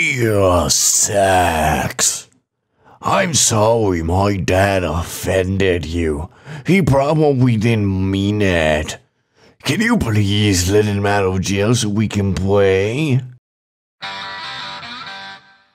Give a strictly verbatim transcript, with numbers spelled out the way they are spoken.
Deaw Sex. I'm sorry my dad offended you. He probably didn't mean it. Can you please let him out of jail so we can play?